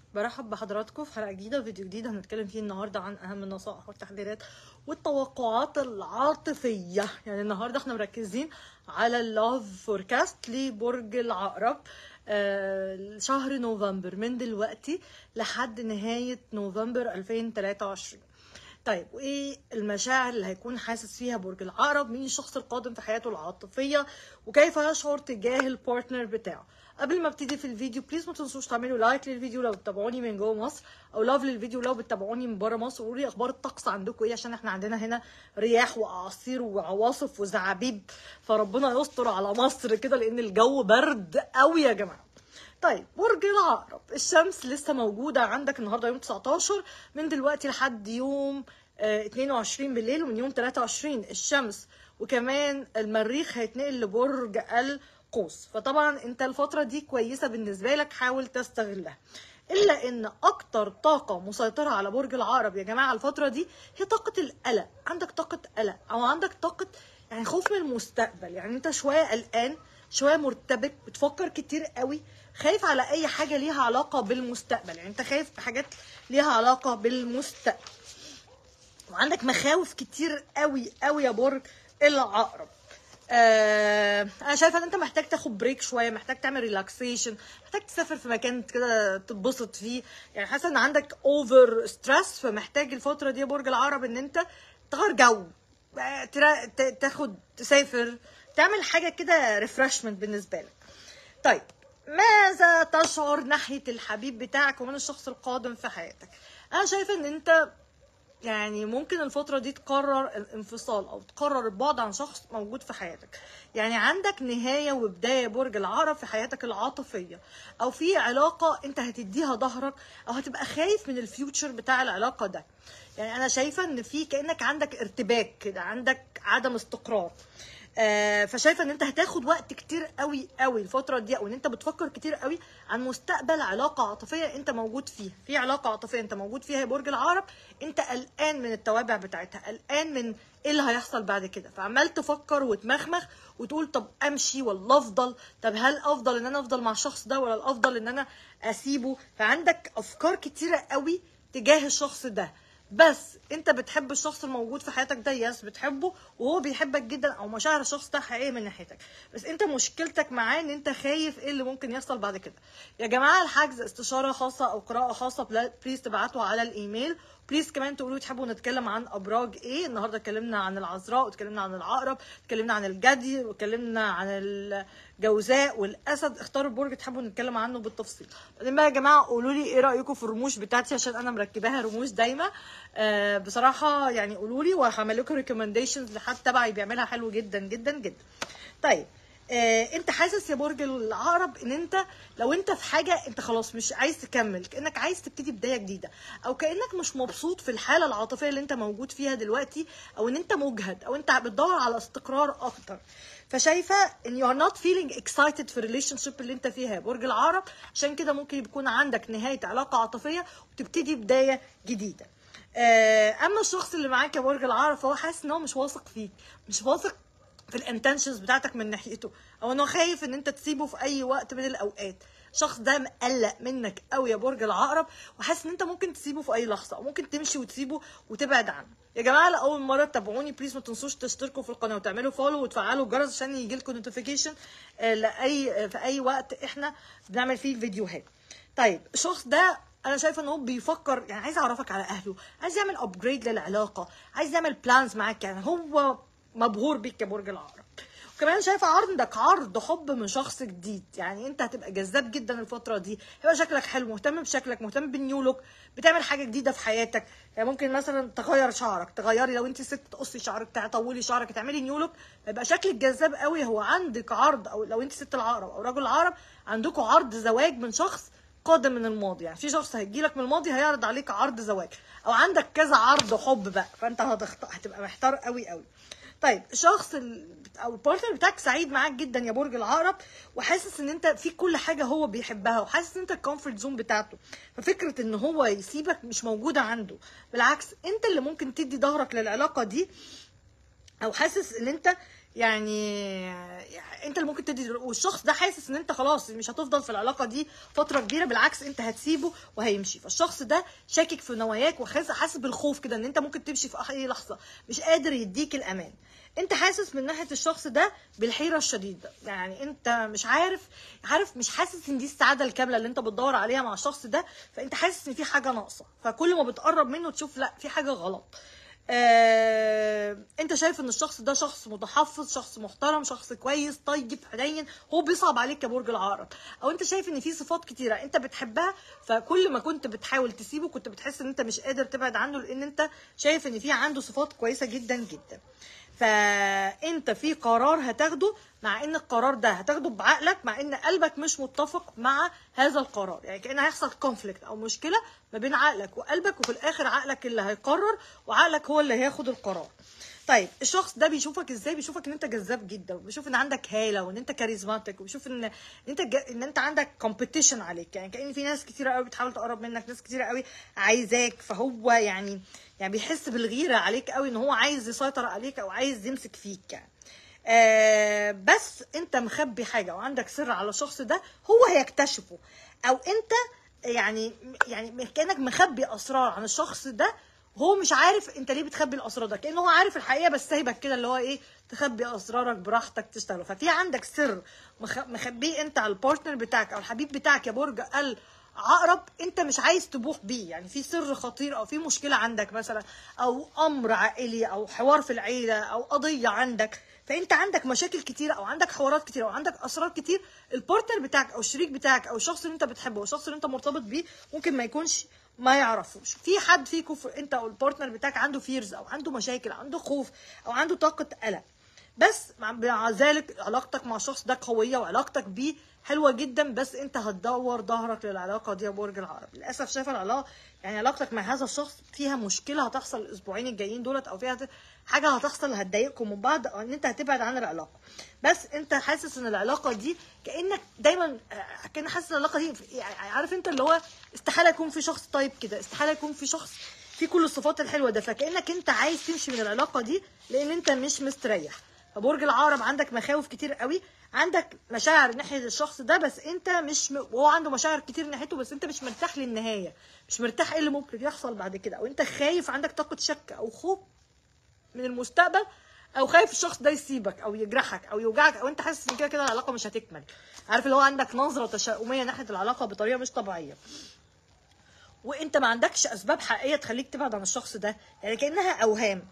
برحب بحضراتكم في حلقة جديدة وفيديو جديد هنتكلم فيه النهاردة عن أهم النصائح والتحذيرات والتوقعات العاطفية. يعني النهاردة احنا مركزين على اللاف فوركاست لبرج العقرب شهر نوفمبر من دلوقتي لحد نهاية نوفمبر 2023. طيب وايه المشاعر اللي هيكون حاسس فيها برج العقرب؟ مين الشخص القادم في حياته العاطفيه؟ وكيف يشعر تجاه البارتنر بتاعه؟ قبل ما ابتدي في الفيديو بليز ما تنسوش تعملوا لايك للفيديو لو بتتابعوني من جوه مصر، او لاف للفيديو لو بتتابعوني من بره مصر. وقولوا لي اخبار الطقس عندكم ايه، عشان احنا عندنا هنا رياح واعاصير وعواصف وزعابيب، فربنا يستر على مصر كده لان الجو برد قوي يا جماعه. طيب برج العقرب، الشمس لسه موجودة عندك النهاردة يوم 19 من دلوقتي لحد يوم 22 بالليل، ومن يوم 23 الشمس وكمان المريخ هيتنقل لبرج القوس. فطبعا انت الفترة دي كويسة بالنسبة لك، حاول تستغلها. الا ان اكتر طاقة مسيطرة على برج العقرب يا جماعة الفترة دي هي طاقة القلق. عندك طاقة قلق او عندك طاقة يعني خوف من المستقبل. يعني انت شوية قلقان، شويه مرتبك، بتفكر كتير قوي، خايف على اي حاجه ليها علاقه بالمستقبل. يعني انت خايف بحاجات ليها علاقه بالمستقبل، وعندك مخاوف كتير قوي قوي يا برج العقرب. انا شايفه ان انت محتاج تاخد بريك شويه، محتاج تعمل ريلاكسيشن، محتاج تسافر في مكان كده تتبسط فيه. يعني حاسه ان عندك اوفر ستريس، فمحتاج الفتره دي يا برج العقرب ان انت تغير جو، تسافر، تعمل حاجه كده ريفرشمنت بالنسبه لك. طيب ماذا تشعر ناحيه الحبيب بتاعك ومن الشخص القادم في حياتك؟ انا شايفه ان انت يعني ممكن الفترة دي تقرر الانفصال او تقرر البعد عن شخص موجود في حياتك. يعني عندك نهاية وبداية برج العقرب في حياتك العاطفية، او في علاقة انت هتديها ظهرك، او هتبقى خايف من الفيوتشر بتاع العلاقة ده. يعني انا شايفة ان في كأنك عندك ارتباك كده، عندك عدم استقرار. فشايفه ان انت هتاخد وقت كتير قوي قوي الفتره دي، او ان انت بتفكر كتير قوي عن مستقبل علاقه عاطفيه انت موجود فيها. في علاقه عاطفيه انت موجود فيها يا برج العقرب، انت قلقان من التوابع بتاعتها، قلقان من ايه اللي هيحصل بعد كده، فعمال تفكر وتمخمخ وتقول طب امشي ولا افضل، طب هل افضل ان انا افضل مع الشخص ده ولا الافضل ان انا اسيبه. فعندك افكار كتيره قوي تجاه الشخص ده. بس انت بتحب الشخص الموجود في حياتك ده، يس بتحبه وهو بيحبك جدا، او مشاعر الشخص ده حقيقيه من ناحيتك، بس انت مشكلتك معاه ان انت خايف ايه اللي ممكن يحصل بعد كده. يا جماعه الحجز استشاره خاصه او قراءه خاصه بليز تبعتوا على الايميل. بليز كمان تقولوا تحبوا نتكلم عن ابراج ايه. النهارده اتكلمنا عن العذراء، واتكلمنا عن العقرب، اتكلمنا عن الجدي، واتكلمنا عن الجوزاء والاسد. اختاروا برج تحبوا نتكلم عنه بالتفصيل. بعدين بقى يا جماعه قولوا لي ايه رايكم في الرموش بتاعتي، عشان انا مركباها رموش دايما. بصراحه يعني قولوا لي، وهعمل لكم ريكومنديشنز لحد تبعي بيعملها حلو جدا جدا جدا. طيب انت حاسس يا برج العقرب ان انت لو انت في حاجه انت خلاص مش عايز تكمل، كانك عايز تبتدي بدايه جديده، او كانك مش مبسوط في الحاله العاطفيه اللي انت موجود فيها دلوقتي، او ان انت مجهد، او انت بتدور على استقرار اكتر. فشايفه ان you are not feeling excited في الريليشن شيب اللي انت فيها يا برج العقرب، عشان كده ممكن يكون عندك نهايه علاقه عاطفيه وتبتدي بدايه جديده. اما الشخص اللي معاك يا برج العقرب فهو حاسس ان هو مش واثق فيك، مش واثق في الانتنشنز بتاعتك من ناحيته، او انه خايف ان انت تسيبه في اي وقت من الاوقات. الشخص ده مقلق منك قوي يا برج العقرب، وحاسس ان انت ممكن تسيبه في اي لحظه، او ممكن تمشي وتسيبه وتبعد عنه. يا جماعه لاول مره تتابعوني بليز ما تنسوش تشتركوا في القناه وتعملوا فولو وتفعلوا الجرس عشان يجي لكم نوتيفيكيشن في اي وقت احنا بنعمل فيه فيديوهات. طيب الشخص ده انا شايفه ان هو بيفكر، يعني عايز يعرفك على اهله، عايز يعمل ابجريد للعلاقه، عايز يعمل بلانز معاك. يعني هو مبهور بيك يا برج العقرب. وكمان شايفه عندك عرض حب من شخص جديد، يعني انت هتبقى جذاب جدا الفتره دي، هيبقى شكلك حلو، مهتم بشكلك، مهتم بالنيو لوك، بتعمل حاجه جديده في حياتك. يعني ممكن مثلا تغير شعرك، تغيري لو انت ست تقصي شعرك، تطولي شعرك، تعملي نيو لوك، هيبقى شكلك جذاب قوي. هو عندك عرض، او لو انت ست العقرب او رجل العقرب عندكم عرض زواج من شخص قادم من الماضي. يعني في شخص هيجيلك من الماضي هيعرض عليك عرض زواج، او عندك كذا عرض حب بقى، فانت هتبقى محتار قوي قوي. طيب الشخص او البارتنر بتاعك سعيد معاك جدا يا برج العقرب، وحاسس ان انت في كل حاجه هو بيحبها، وحاسس ان انت الكومفورت زون بتاعته، ففكره ان هو يسيبك مش موجوده عنده. بالعكس انت اللي ممكن تدي ظهرك للعلاقه دي، او حاسس ان انت يعني انت اللي ممكن تدي، والشخص ده حاسس ان انت خلاص مش هتفضل في العلاقه دي فتره كبيره، بالعكس انت هتسيبه وهيمشي. فالشخص ده شاكك في نواياك وحاسس بالخوف كده ان انت ممكن تمشي في اي لحظه، مش قادر يديك الامان. انت حاسس من ناحيه الشخص ده بالحيره الشديده، يعني انت مش عارف مش حاسس ان دي السعاده الكامله اللي انت بتدور عليها مع الشخص ده، فانت حاسس ان في حاجه ناقصه، فكل ما بتقرب منه تشوف لا في حاجه غلط. انت شايف ان الشخص ده شخص متحفظ، شخص محترم، شخص كويس طيب حنين، هو بيصعب عليك كبرج العقرب. او انت شايف ان في صفات كتيره انت بتحبها، فكل ما كنت بتحاول تسيبه كنت بتحس ان انت مش قادر تبعد عنه، لان انت شايف ان في عنده صفات كويسه جدا جدا. فانت في قرار هتاخده، مع ان القرار ده هتاخده بعقلك، مع ان قلبك مش متفق مع هذا القرار، يعني كأن هيحصل كونفليكت او مشكله ما بين عقلك وقلبك، وفي الاخر عقلك اللي هيقرر وعقلك هو اللي هياخد القرار. طيب الشخص ده بيشوفك ازاي؟ بيشوفك ان انت جذاب جدا، وبيشوف ان عندك هاله، وان انت كاريزماتيك، وبيشوف ان انت عندك كومبيتيشن عليك، يعني كأن في ناس كتيره قوي بتحاول تقرب منك، ناس كتيره قوي عايزاك، فهو يعني بيحس بالغيره عليك قوي، ان هو عايز يسيطر عليك او عايز يمسك فيك يعني. بس انت مخبي حاجه وعندك سر على الشخص ده، هو هيكتشفه، او انت يعني كانك مخبي اسرار عن الشخص ده، هو مش عارف انت ليه بتخبي الاسرار ده، كانه هو عارف الحقيقه بس سايبك كده اللي هو ايه، تخبي اسرارك براحتك تشتغل. ففي عندك سر مخبيه انت على البارتنر بتاعك او الحبيب بتاعك يا برج العقرب، انت مش عايز تبوح بيه، يعني في سر خطير او في مشكله عندك مثلا، او امر عائلي او حوار في العيله او قضيه عندك، فانت عندك مشاكل كتير او عندك حوارات كتير او عندك اسرار كتير، البارتنر بتاعك او الشريك بتاعك او الشخص اللي انت بتحبه او الشخص اللي انت مرتبط بيه ممكن ما يكونش ما يعرفوش. في حد فيكم انت او البارتنر بتاعك عنده فيرز او عنده مشاكل، عنده خوف او عنده طاقه قلق، بس مع ذلك علاقتك مع الشخص ده قويه وعلاقتك بيه حلوه جدا، بس انت هتدور ظهرك للعلاقه دي يا برج العقرب. للاسف شايفه العلاقه، يعني علاقتك مع هذا الشخص فيها مشكله هتحصل الاسبوعين الجايين دولت، او فيها حاجه هتحصل هتضايقكم من بعض، او ان انت هتبعد عن العلاقه. بس انت حاسس ان العلاقه دي كانك دايما كان حاسس ان العلاقه دي يعني عارف انت اللي هو استحاله يكون في شخص طيب كده، استحاله يكون في شخص في كل الصفات الحلوه ده، فكانك انت عايز تمشي من العلاقه دي لان انت مش مستريح. فبرج العقرب عندك مخاوف كتير قوي، عندك مشاعر ناحيه الشخص ده، بس انت مش وهو عنده مشاعر كتير ناحيته، بس انت مش مرتاح للنهايه، مش مرتاح ايه اللي ممكن يحصل بعد كده، او انت خايف، عندك طاقه شك او خوف من المستقبل، او خايف الشخص ده يسيبك او يجرحك او يوجعك، او انت حاسس ان كده كده العلاقه مش هتكمل. عارف اللي هو عندك نظره تشاؤميه ناحيه العلاقه بطريقه مش طبيعيه، وانت ما عندكش اسباب حقيقيه تخليك تبعد عن الشخص ده، يعني كانها اوهام.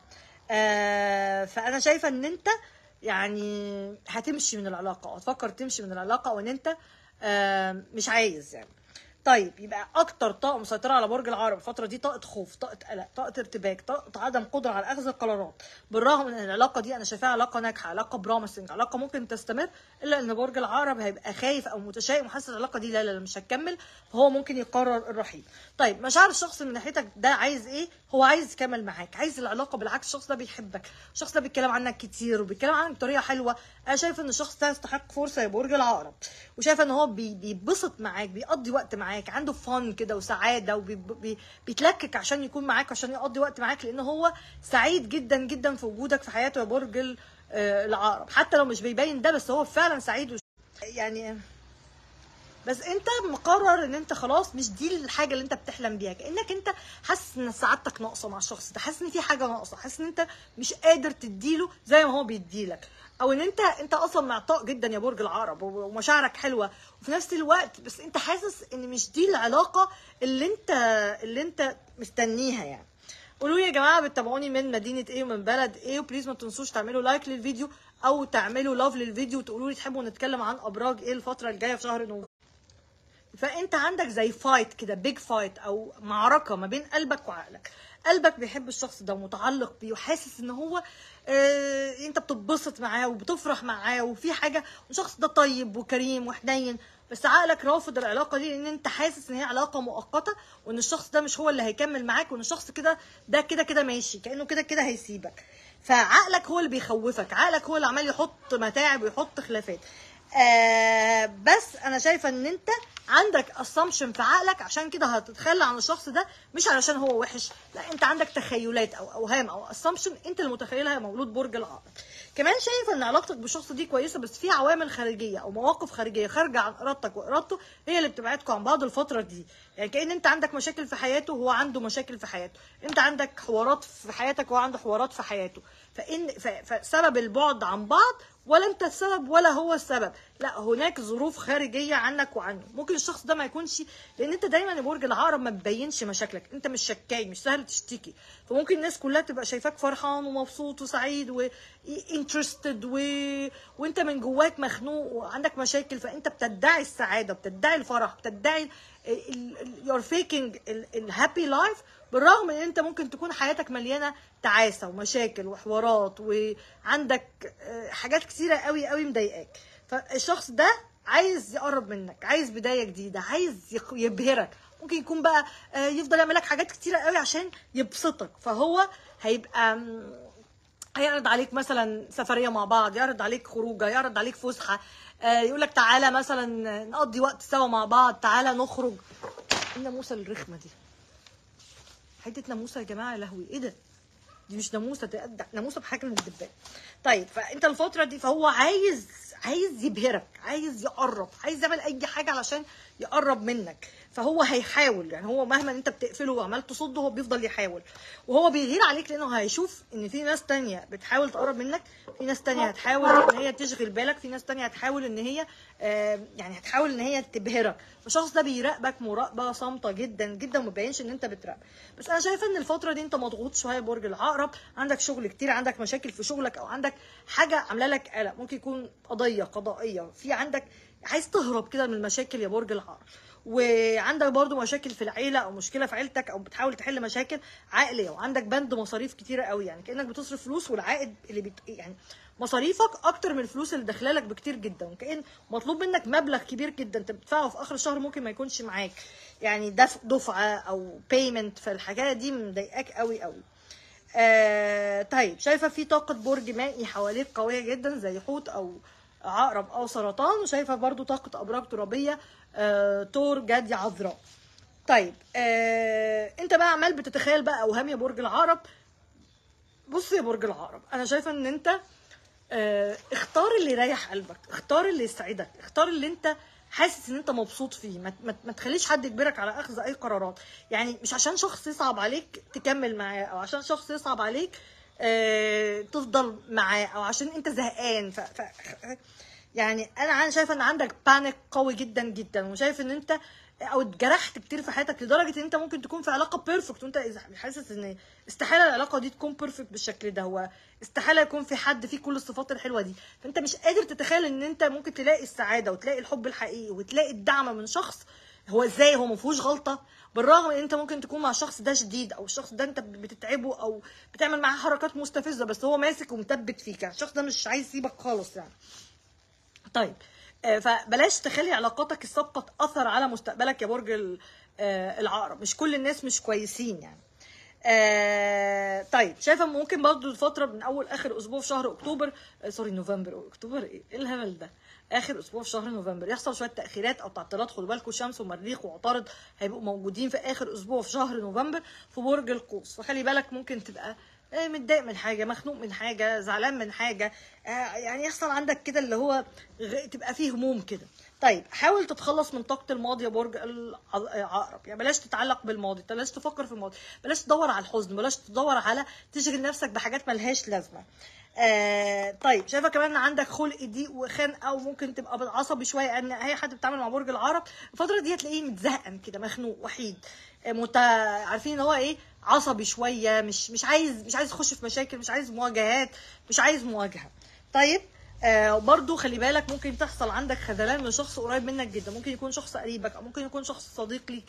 فانا شايفه ان انت يعني هتمشي من العلاقه، او هتفكر تمشي من العلاقه، وان انت مش عايز يعني. طيب يبقى اكتر طاقه مسيطره على برج العقرب الفتره دي طاقه خوف، طاقه قلق، طاقه ارتباك، طاقه عدم قدره على اخذ القرارات، بالرغم من ان العلاقه دي انا شايفاها علاقه ناجحه، علاقه بروميسنج، علاقه ممكن تستمر، الا ان برج العقرب هيبقى خايف او متشائم وحاسس العلاقه دي لا مش هتكمل، فهو ممكن يقرر الرحيل. طيب مشاعر الشخص من ناحيتك ده عايز ايه؟ هو عايز يكمل معاك، عايز العلاقه، بالعكس الشخص ده بيحبك، الشخص ده بيتكلم عنك كتير وبيتكلم عنك بطريقه حلوه. انا شايف ان الشخص ده يستحق فرصه يا برج العقرب، وشايفه ان هو بيتبسط معاك، بيقضي وقت معاك، عنده فن كده وسعاده، وبيتلكك عشان يكون معاك، عشان يقضي وقت معاك، لان هو سعيد جدا جدا في وجودك في حياته يا برج العقرب، حتى لو مش بيبين ده، بس هو فعلا سعيد يعني. بس انت مقرر ان انت خلاص مش دي الحاجه اللي انت بتحلم بيها، كانك انت حاسس ان سعادتك ناقصه مع الشخص ده، حاسس ان في حاجه ناقصه، حاسس ان انت مش قادر تديله زي ما هو بيديلك، او ان انت اصلا معطاء جدا يا برج العقرب ومشاعرك حلوه، وفي نفس الوقت بس انت حاسس ان مش دي العلاقه اللي انت مستنيها يعني. قولوا لي يا جماعه بتتابعوني من مدينه ايه ومن بلد ايه، وبليز ما تنسوش تعملوا لايك للفيديو او تعملوا لاف للفيديو، وتقولوا لي تحبوا نتكلم عن ابراج ايه الفتره الجايه في شهر نوفمبر. فانت عندك زي فايت كده، بيج فايت او معركه ما بين قلبك وعقلك. قلبك بيحب الشخص ده ومتعلق بيه وحاسس ان هو انت بتتبسط معاه وبتفرح معاه وفي حاجه، والشخص ده طيب وكريم وحنين، بس عقلك رافض العلاقه دي لان انت حاسس ان هي علاقه مؤقته، وان الشخص ده مش هو اللي هيكمل معاك، وان الشخص ده كده ماشي، كانه كده هيسيبك. فعقلك هو اللي بيخوفك، عقلك هو اللي عمال يحط متاعب ويحط خلافات. بس انا شايفه ان انت عندك اسامبشن في عقلك، عشان كده هتتخلى عن الشخص ده، مش علشان هو وحش، لا انت عندك تخيلات او اوهام او اسامبشن انت اللي متخيلها يا مولود برج العقرب. كمان شايفه ان علاقتك بالشخص دي كويسه، بس في عوامل خارجيه او مواقف خارجيه خارجه عن ارادتك وارادته هي اللي بتبعدكم عن بعض الفتره دي. يعني كأن انت عندك مشاكل في حياته وهو عنده مشاكل في حياته، انت عندك حوارات في حياتك وهو عنده حوارات في حياته، فسبب البعد عن بعض، ولا انت السبب ولا هو السبب، لا هناك ظروف خارجيه عنك وعنه. ممكن الشخص ده ما يكونش، لان انت دايما يا برج العقرب ما تبينش مشاكلك، انت مش شكاي، مش سهل تشتكي، فممكن الناس كلها تبقى شايفاك فرحان ومبسوط وسعيد وانترستد وانت من جواك مخنوق وعندك مشاكل، فانت بتدعي السعاده، بتدعي الفرح، بتدعي you're faking الهابي لايف، بالرغم ان انت ممكن تكون حياتك مليانه تعاسه ومشاكل وحوارات وعندك حاجات كتيره قوي قوي مضايقاك. فالشخص ده عايز يقرب منك، عايز بدايه جديده، عايز يبهرك، ممكن يكون بقى يفضل يعمل لك حاجات كتيره قوي عشان يبسطك، فهو هيبقى هيعرض عليك مثلا سفريه مع بعض، يعرض عليك خروجه، يعرض عليك فسحه، يقول لك تعالى مثلا نقضي وقت سوا مع بعض، تعالى نخرج. الناموسه الرخمه دي، حته ناموسه يا جماعه، يا لهوي ايه ده؟ دي مش ناموسه، ده ناموسه بحاجه من الدبان. طيب فانت الفتره دي فهو عايز يبهرك، عايز يقرب، عايز يعمل اي حاجه علشان يقرب منك، فهو هيحاول، يعني هو مهما انت بتقفله وعمال تصده هو بيفضل يحاول، وهو بيغير عليك لانه هيشوف ان في ناس تانية بتحاول تقرب منك، في ناس تانية هتحاول ان هي تشغل بالك، في ناس تانية هتحاول ان هي يعني هتحاول ان هي تبهرك. الشخص ده بيراقبك مراقبه صامته جدا جدا، وما بيبينش ان انت بتراقب. بس انا شايفه ان الفتره دي انت مضغوط شويه برج العقرب، عندك شغل كتير، عندك مشاكل في شغلك، او عندك حاجه عامله لك قلق، ممكن يكون قضيه قضائيه في عندك، عايز تهرب كده من المشاكل يا برج العقرب. وعندك برضو مشاكل في العيله او مشكله في عيلتك، او بتحاول تحل مشاكل عائليه، وعندك بند مصاريف كتيره قوي، يعني كانك بتصرف فلوس والعائد اللي يعني مصاريفك اكتر من الفلوس اللي داخلالك بكتير جدا، وكأن مطلوب منك مبلغ كبير جدا انت بتدفعه في اخر الشهر ممكن ما يكونش معاك، يعني دفعه او بيمنت، فالحاجه دي مضايقاك قوي قوي. طيب شايفه في طاقه برج مائي حواليك قويه جدا زي حوت او عقرب او سرطان، وشايفه برضو طاقه ابراج ترابيه تور جدي عذراء. طيب انت بقى عمال بتتخيل بقى اوهام يا برج العقرب. بص يا برج العقرب، انا شايفه ان انت اختار اللي يريح قلبك، اختار اللي يسعدك، اختار اللي انت حاسس ان انت مبسوط فيه، ما تخليش حد يجبرك على اخذ اي قرارات، يعني مش عشان شخص يصعب عليك تكمل معاه، او عشان شخص يصعب عليك تفضل معاه، او عشان انت زهقان يعني انا شايفه ان عندك بانيك قوي جدا جدا، وشايف ان انت او اتجرحت كتير في حياتك لدرجه ان انت ممكن تكون في علاقه بيرفكت وانت حاسس ان استحاله العلاقه دي تكون بيرفكت بالشكل ده، هو استحاله يكون في حد فيه كل الصفات الحلوه دي، فانت مش قادر تتخيل ان انت ممكن تلاقي السعاده وتلاقي الحب الحقيقي وتلاقي الدعم من شخص هو ازاي هو ما فيهوش غلطه، بالرغم ان انت ممكن تكون مع الشخص ده شديد، او الشخص ده انت بتتعبه او بتعمل معاه حركات مستفزه، بس هو ماسك ومثبت فيك، يعني الشخص ده مش عايز يسيبك خالص يعني. طيب فبلاش تخلي علاقاتك السابقه تاثر على مستقبلك يا برج العقرب، مش كل الناس مش كويسين يعني. طيب شايفه ممكن برضه الفتره من اول اخر اسبوع في شهر اكتوبر، سوري نوفمبر، اكتوبر ايه الهبل ده، اخر اسبوع في شهر نوفمبر يحصل شويه تاخيرات او تعطيلات، خدوا بالكم شمس ومريخ وعطارد هيبقوا موجودين في اخر اسبوع في شهر نوفمبر في برج القوس، فخلي بالك ممكن تبقى متضايق من حاجه، مخنوق من حاجه، زعلان من حاجه، يعني يحصل عندك كده اللي هو تبقى فيه هموم كده. طيب حاول تتخلص من طاقه الماضي يا برج العقرب، يعني بلاش تتعلق بالماضي، بلاش تفكر في الماضي، بلاش تدور على الحزن، بلاش تدور على تشغل نفسك بحاجات ملهاش لازمه. طيب شايفه كمان عندك خلق ضيق وخنقه، وممكن تبقى عصبي شويه، ان اي حد بيتعامل مع برج العقرب الفتره دي هتلاقيه متزهقن كده، مخنوق، وحيد، عارفين ان هو ايه، عصبي شويه، مش عايز يخش في مشاكل، مش عايز مواجهات، مش عايز مواجهه. طيب برضو خلي بالك ممكن تحصل عندك خذلان من شخص قريب منك جدا، ممكن يكون شخص قريبك او ممكن يكون شخص صديق ليك،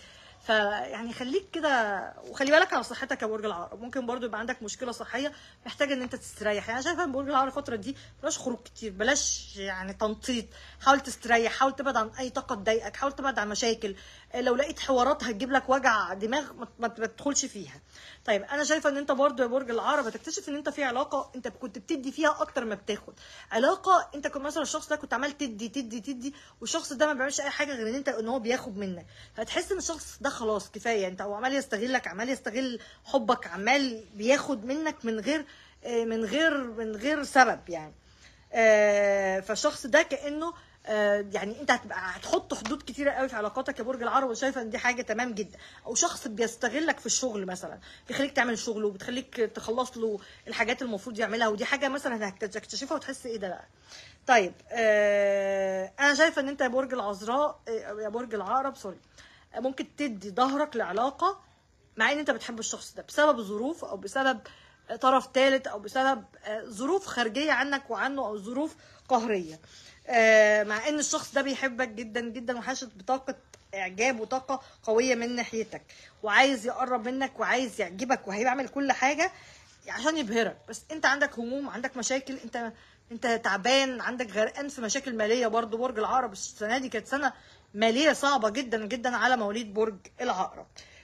فيعني خليك كده، وخلي بالك على صحتك يا برج العقرب. ممكن برضو يبقى عندك مشكله صحيه محتاج ان انت تستريح. يعني انا شايفه ان برج العقرب الفتره دي بلاش خروج كتير، بلاش يعني تنطيط، حاول تستريح، حاول تبعد عن اي طاقه تضايقك، حاول تبعد عن مشاكل. لو لقيت حوارات هتجيب لك وجع دماغ ما تدخلش فيها. طيب انا شايفه ان انت برضو يا برج العقرب هتكتشف ان انت في علاقه انت كنت بتدي فيها اكتر ما بتاخد. علاقه انت كنت مثلا الشخص ده كنت عمال تدي تدي تدي، والشخص ده ما بيعملش اي حاجه غير ان هو بياخد منك. هتحس ان الشخص ده خلاص كفايه، انت هو عمال يستغلك، عمال يستغل حبك، عمال بياخد منك من غير سبب يعني. فالشخص ده كانه يعني انت هتحط حدود كتيره قوي في علاقاتك يا برج العقرب، وشايفه ان دي حاجه تمام جدا. او شخص بيستغلك في الشغل مثلا، بيخليك تعمل شغله وبتخليك تخلص له الحاجات المفروض يعملها، ودي حاجه مثلا هتكتشفها وتحس ايه ده بقى. طيب انا شايفه ان انت يا برج العذراء يا برج العقرب سوري، ممكن تدي ظهرك لعلاقه مع ان انت بتحب الشخص ده بسبب ظروف، او بسبب طرف ثالث، او بسبب ظروف خارجيه عنك وعنه، او ظروف قهريه. مع ان الشخص ده بيحبك جدا جدا، وحاسس بطاقه اعجاب وطاقه قويه من ناحيتك، وعايز يقرب منك وعايز يعجبك، وهيعمل كل حاجه عشان يبهرك. بس انت عندك هموم، عندك مشاكل، انت تعبان، عندك غرقان في مشاكل ماليه. برضو برج العقرب السنه دي كانت سنه ماليه صعبه جدا جدا على مواليد برج العقرب.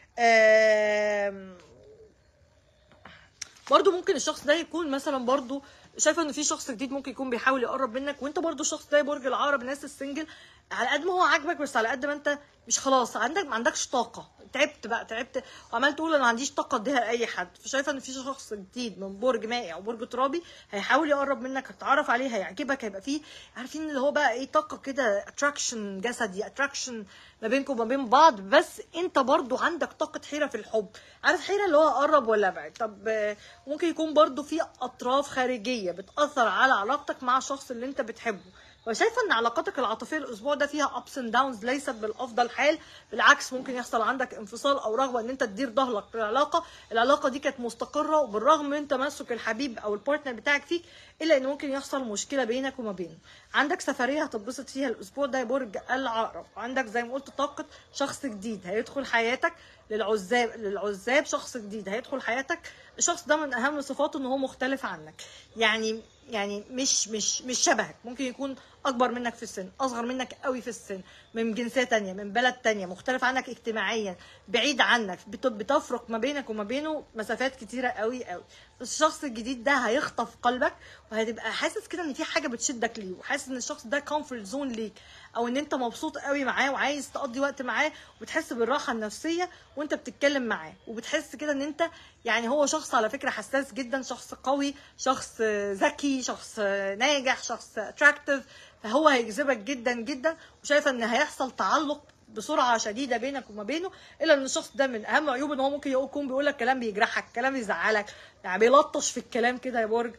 برضو ممكن الشخص ده يكون مثلا، برضو شايفه ان في شخص جديد ممكن يكون بيحاول يقرب منك، وانت برضو الشخص ده برج العقرب الناس السنجل على قد ما هو عاجبك، بس على قد ما انت مش خلاص ما عندكش طاقه، تعبت بقى، تعبت وعمال تقول انا ما عنديش طاقه اديها لاي حد. فشايفه ان في شخص جديد من برج مائي او برج ترابي هيحاول يقرب منك، هتتعرف عليه، هيعجبك، هيبقى فيه عارفين اللي هو بقى ايه، طاقه كده، اتراكشن جسدي، اتراكشن ما بينكم وما بين بعض. بس انت برضو عندك طاقه حيره في الحب، عارف حيره اللي هو قرب ولا ابعد. طب ممكن يكون برضو في اطراف خارجيه بتاثر على علاقتك مع الشخص اللي انت بتحبه. وشايفه ان علاقاتك العاطفيه الاسبوع ده فيها ابس اند داونز، ليست بالافضل حال، بالعكس ممكن يحصل عندك انفصال او رغبه ان انت تدير ظهرك العلاقه دي كانت مستقره، وبالرغم من تمسك الحبيب او البارتنر بتاعك فيك، الا ان ممكن يحصل مشكله بينك وما بينه. عندك سفريه هتتبسط فيها الاسبوع ده يا برج العقرب، وعندك زي ما قلت طاقه شخص جديد هيدخل حياتك. للعزاب شخص جديد هيدخل حياتك. الشخص ده من اهم صفاته ان هو مختلف عنك، يعني مش شبهك، ممكن يكون اكبر منك في السن، اصغر منك قوي في السن، من جنسيه تانية، من بلد تانية، مختلف عنك اجتماعيا، بعيد عنك، بتفرق ما بينك وما بينه مسافات كتيره قوي قوي. الشخص الجديد ده هيخطف قلبك، وهتبقى حاسس كده ان في حاجه بتشدك ليه، وحاسس ان الشخص ده كومفورت زون ليك، او ان انت مبسوط قوي معاه وعايز تقضي وقت معاه، وبتحس بالراحه النفسيه وانت بتتكلم معاه، وبتحس كده ان انت يعني هو شخص على فكره حساس جدا، شخص قوي، شخص ذكي، شخص ناجح، شخص اتراكتيف، فهو هيجذبك جدا جدا. وشايفه ان هيحصل تعلق بسرعه شديده بينك وما بينه. الا ان الشخص ده من اهم عيوبه ان هو ممكن يكون بيقول لك كلام بيجرحك، كلام يزعلك، يعني بيلطش في الكلام كده يا برج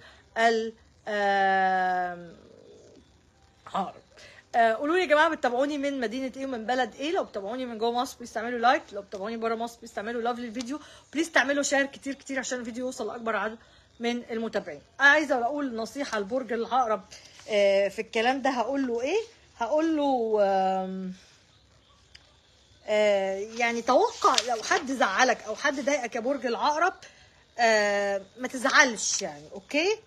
عقرب. قولوا لي يا جماعه بتتابعوني من مدينه ايه ومن بلد ايه؟ لو بتتابعوني من جوه مصر بليز تعملوا لايك، لو بتتابعوني بره مصر بليز تعملوا لاف للفيديو، بليز تعملوا شير كتير كتير عشان الفيديو يوصل لاكبر عدد من المتابعين. عايزه اقول نصيحه لبرج العقرب في الكلام ده، هقول له ايه؟ هقول له يعني توقع لو حد زعلك او حد ضايقك يا برج العقرب ما تزعلش يعني، اوكي؟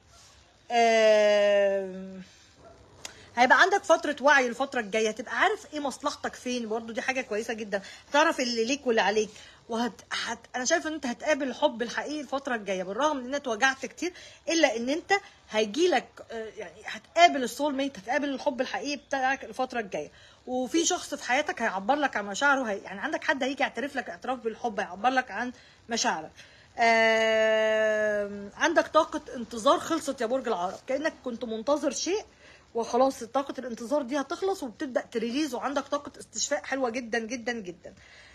هيبقى عندك فترة وعي الفترة الجاية، هتبقى عارف ايه مصلحتك فين، برضو دي حاجة كويسة جدا، تعرف اللي ليك واللي عليك. انا شايفه ان انت هتقابل الحب الحقيقي الفترة الجاية، بالرغم ان انت اتوجعت كتير، الا ان انت هيجيلك يعني هتقابل السول ميت، هتقابل الحب الحقيقي بتاعك الفترة الجاية. وفي شخص في حياتك هيعبر لك عن مشاعره، يعني عندك حد هيجي يعترف لك اعتراف بالحب، هيعبر لك عن مشاعرك. عندك طاقة انتظار خلصت يا برج العقرب، كأنك كنت منتظر شيء وخلاص طاقة الانتظار دي هتخلص، وبتبدأ تريليز، وعندك طاقة استشفاء حلوة جدا جدا جدا.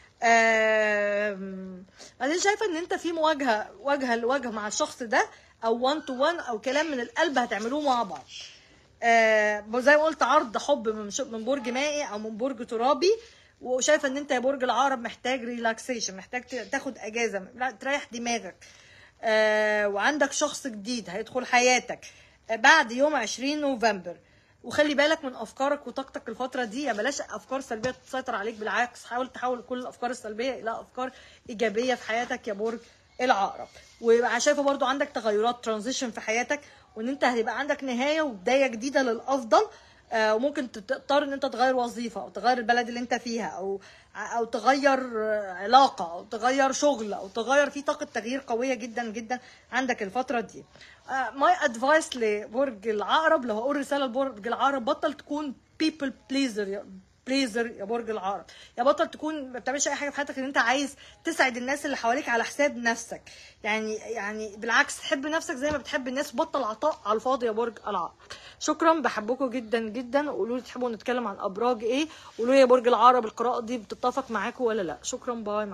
بعدين شايفة ان انت في مواجهة وجها لوجه مع الشخص ده، او 1 to 1، او كلام من القلب هتعملوه مع بعض. زي ما قلت عرض حب من برج مائي او من برج ترابي. وشايفه ان انت يا برج العقرب محتاج ريلاكسيشن، محتاج تاخد اجازه، تريح دماغك. وعندك شخص جديد هيدخل حياتك بعد يوم 20 نوفمبر. وخلي بالك من افكارك وطاقتك الفتره دي، يعني بلاش افكار سلبيه تسيطر عليك، بالعكس حاول تحول كل الافكار السلبيه الى افكار ايجابيه في حياتك يا برج العقرب. وشايفه برضو عندك تغيرات ترانزيشن في حياتك، وان انت هيبقى عندك نهايه وبدايه جديده للافضل. وممكن تضطر ان انت تغير وظيفه، او تغير البلد اللي انت فيها، او تغير علاقه، او تغير شغل، او تغير في طاقه تغيير قويه جدا جدا عندك الفتره دي. ماي ادفايس لبرج العقرب، لو هقول رساله لبرج العقرب، بطل تكون people بليزر يا برج العقرب. يا بطل تكون ما بتعملش اي حاجه في حياتك ان انت عايز تسعد الناس اللي حواليك على حساب نفسك. يعني بالعكس حب نفسك زي ما بتحب الناس، بطل عطاء على الفاضي يا برج العقرب. شكرا، بحبكم جدا جدا. قولوا لي تحبوا نتكلم عن ابراج ايه، قولوا لي يا برج العقرب القراءه دي بتتفق معاكم ولا لا. شكرا، باي.